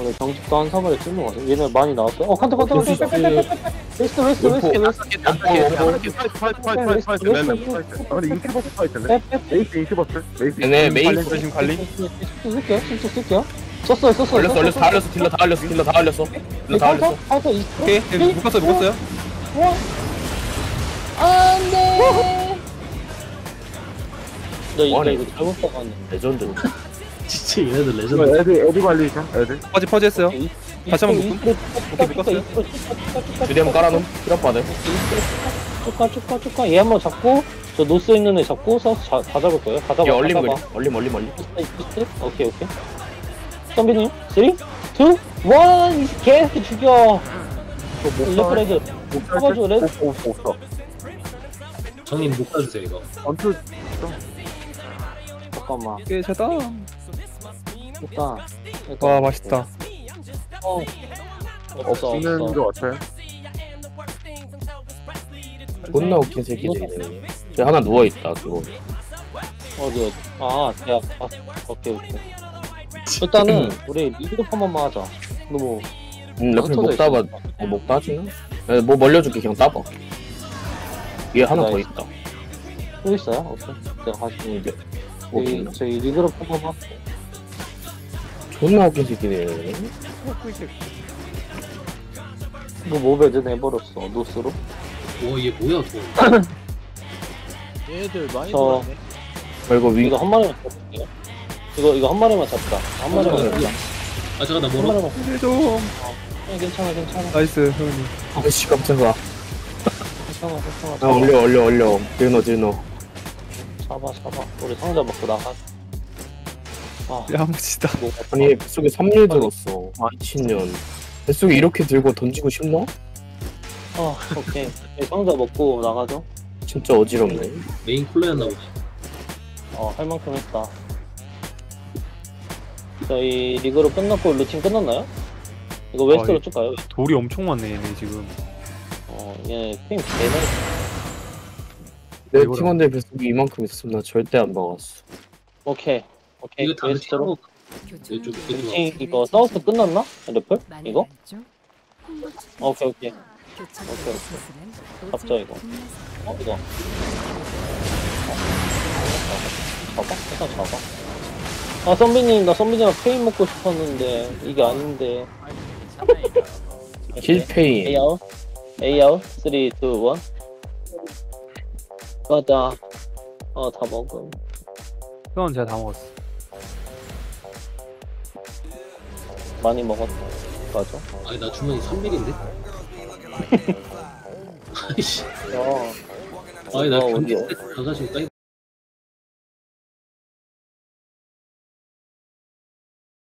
우리 정직도 한 사발에 찍는 거 같아. 얘네 많이 나왔어. 칸트. 웨스트. 근데 인큐버스 파이트네. 메이스 인큐버스. 얘네 메이스 조심 관리. 쓸게요. 썼어요. 얼렸어 다 얼렸어 딜러 다 얼렸어 오케이 묶었어요. 안돼. 너 이거 잘못 박았네. 레전드. 진짜 얘네들 레전드. 애들 관리죠. 애들. 퍼지했어요. 다시 한번 묶음. 오케이, 묶었어요. 주디엄 깔아놓음 피력받을. 쭉가. 얘 한번 잡고 저 노스 있는 애 잡고 다 잡을 거예요. 다 잡아. 얘 얼림 그래 얼림 오케이. 선비님 3, 2, 1 계속 죽여. 레프레드 잡아줘. 레드. 없어. 정님 못 가주세요 이거. 언투. 잠깐만. 오케이 제다. 일단 와 맛있다. 없는 거 같아요. 존나 웃긴 새끼들이네. 쟤 하나 누워있다 그거. 어디 대학. 오케이. 일단은 우리 리드업 한 번만 하자. 너무 레플 목 따봐. 목 따지나? 뭐 멀려줄게 그냥 따봐. 얘 하나 더 있다. 또 있어요? 오케이. 내가 가지고 저희 리드업 한 번만. 존나 웃긴 새끼네. 뭐 모베드 내버렸어. 노스로. 와얘 뭐야 또. 얘들 많이 저 그리고 위 이거 한 마리만 잡을게요. 이거 한 마리만 잡자. 한 마리만 잡자. 아 잠깐 나 한 뭐라. 마리만. 좀. 괜찮아. 나이스 형님. 아씨 깜짝아. 괜찮아. 아 얼려. 들노. 잡아. 우리 상자 먹고 나가. 야무지다. 아니 뱃속에 3일 들었어. 아 미친년. 뱃속에 이렇게 들고 던지고 싶나? 오케이. 상자 먹고 나가죠. 진짜 어지럽네. 메인 콜러였나 보네. 할 만큼 했다. 저희 리그로 끝났고 루틴 끝났나요? 이거 웨스트로 쭉 가요. 돌이 엄청 많네 얘네 지금. 얘 팀 개네. 내 팀원들 뱃속에 이만큼 있었으면 나 절대 안 박았어. 오케이. 이거 다 웨스트로. 이쪽 루틴 이거 사우스 끝났나? 래플? 이거? 오케이. 잡자 이거. 이거. 일단 잡아. 선비님, 나 선비님랑 페인 먹고 싶었는데 이게 아닌데. 힐페인. AR 3, 2, 1. 맞아. 다 먹음. 형은 제가 다 먹었어. 많이 먹었다. 맞아. 아니 나 주머니 3mm인데? 아이씨. 아니 나 어디요? 경기 때 가가지고 따이